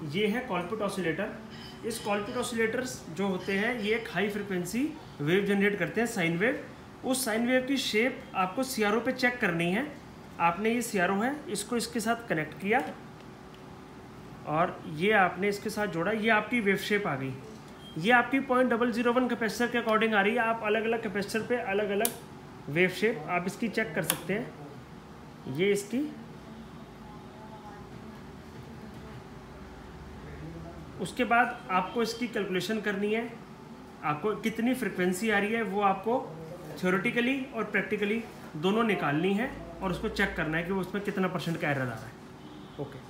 ये है कॉलपिट ऑसिलेटर। इस कॉलपिट ऑसिलेटर्स जो होते हैं ये एक हाई फ्रिक्वेंसी वेव जनरेट करते हैं, साइन वेव। उस साइन वेव की शेप आपको सीआरओ पे चेक करनी है। आपने ये सीआरओ है, इसको इसके साथ कनेक्ट किया और ये आपने इसके साथ जोड़ा, ये आपकी वेव शेप आ गई। ये आपकी 0.001 कैपेसिटर के अकॉर्डिंग आ रही है। आप अलग अलग कैपेसिटर पे अलग अलग वेव शेप आप इसकी चेक कर सकते हैं। ये इसकी, उसके बाद आपको इसकी कैलकुलेशन करनी है, आपको कितनी फ्रिक्वेंसी आ रही है वो आपको थ्योरेटिकली और प्रैक्टिकली दोनों निकालनी है और उसको चेक करना है कि वो उसमें कितना % का एरर आ रहा है। ओके।